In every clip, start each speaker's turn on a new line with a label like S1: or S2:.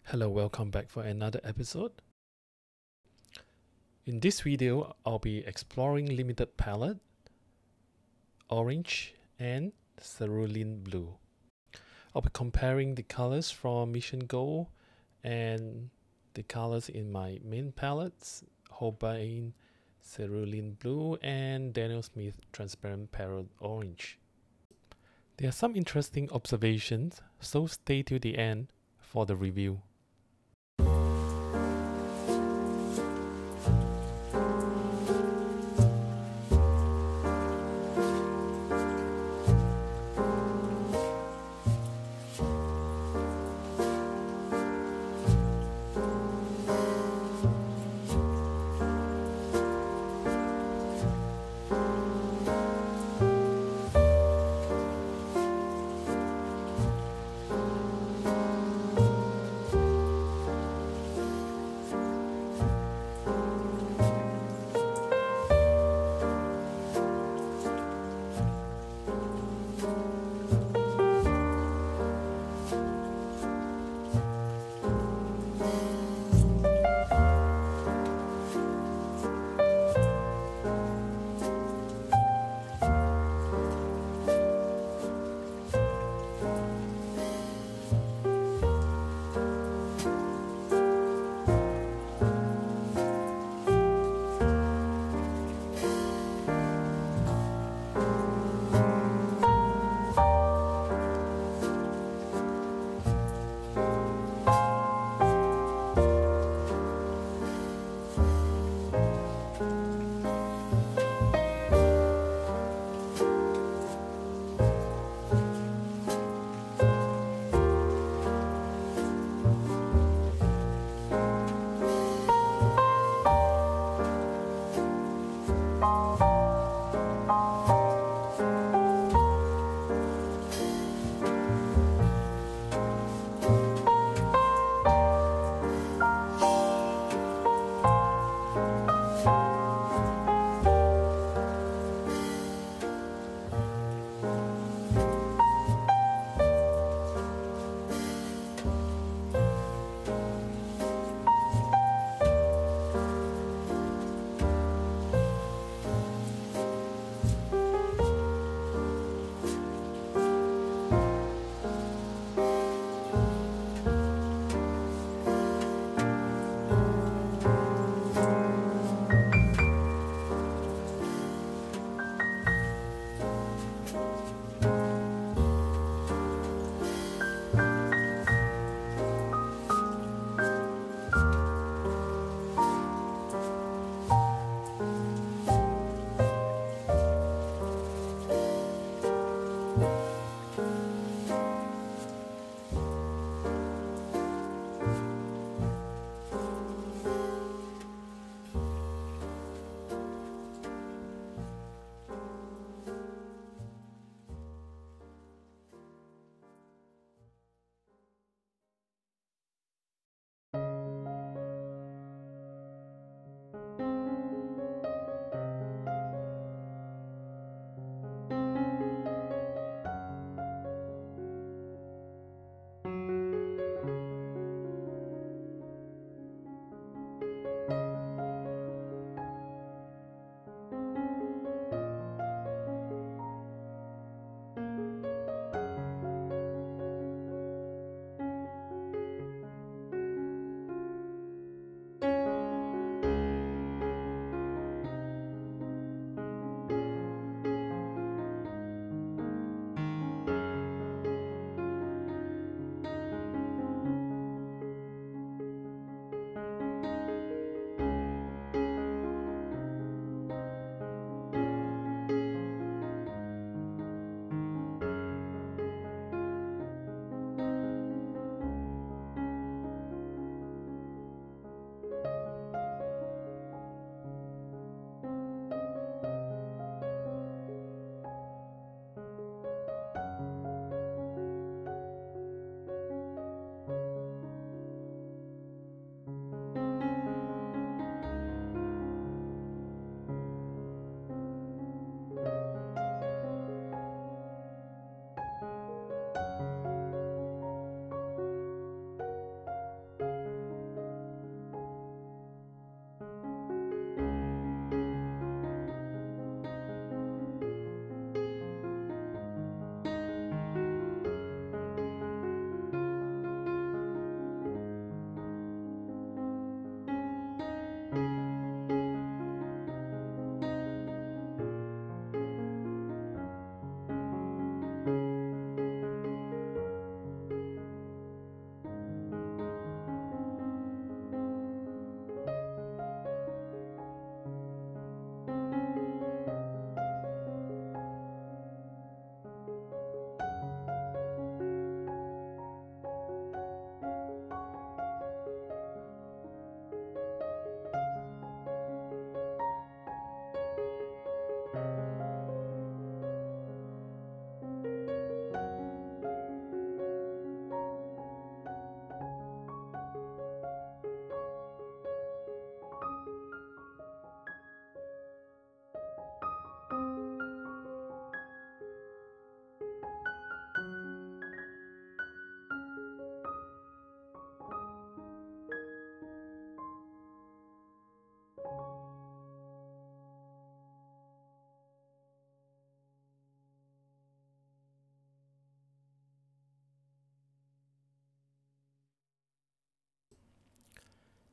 S1: Hello, welcome back for another episode. In this video, I'll be exploring limited palette, orange and cerulean blue. I'll be comparing the colors from Mission Gold and the colors in my main palettes, Holbein cerulean blue and Daniel Smith transparent parrot orange. There are some interesting observations, so stay till the end for the review.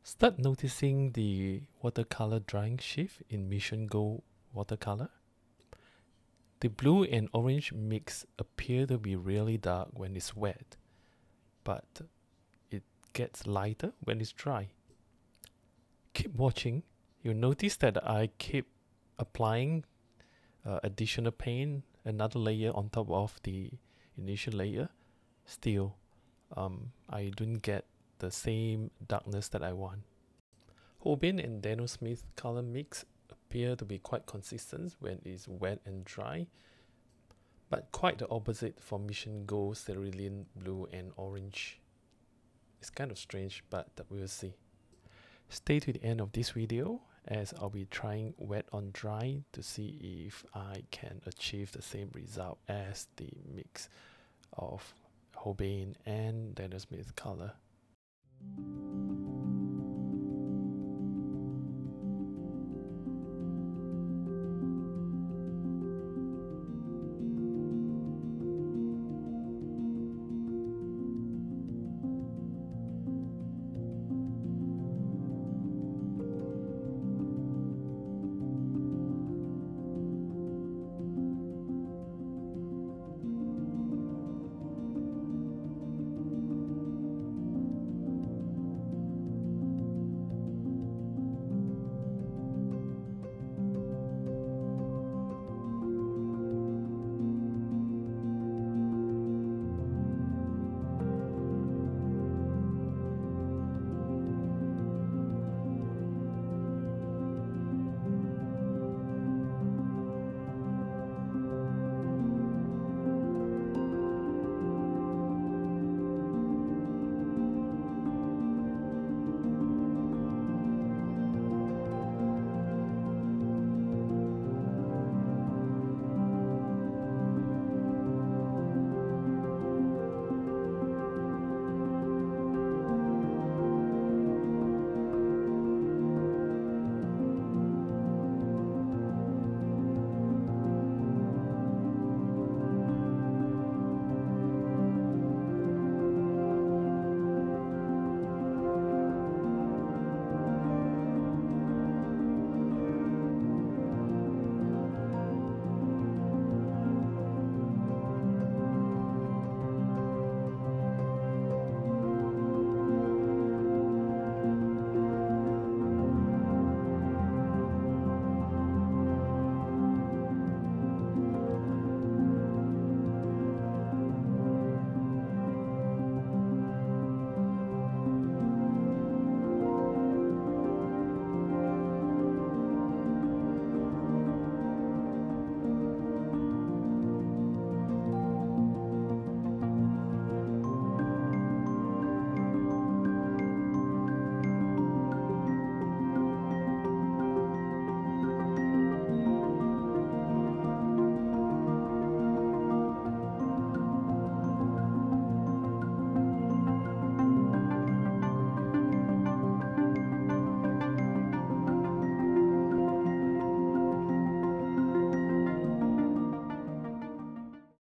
S1: Start noticing the watercolor drying shift in Mission Go watercolor. The blue and orange mix appear to be really dark when it's wet, but it gets lighter when it's dry. Keep watching. You'll notice that I keep applying additional paint, another layer on top of the initial layer. Still, I don't get the same darkness that I want. Holbein and Daniel Smith color mix appear to be quite consistent when it's wet and dry, but quite the opposite for Mission Go Cerulean Blue and Orange. It's kind of strange, but we'll see. Stay to the end of this video as I'll be trying wet on dry to see if I can achieve the same result as the mix of Holbein and Daniel Smith color.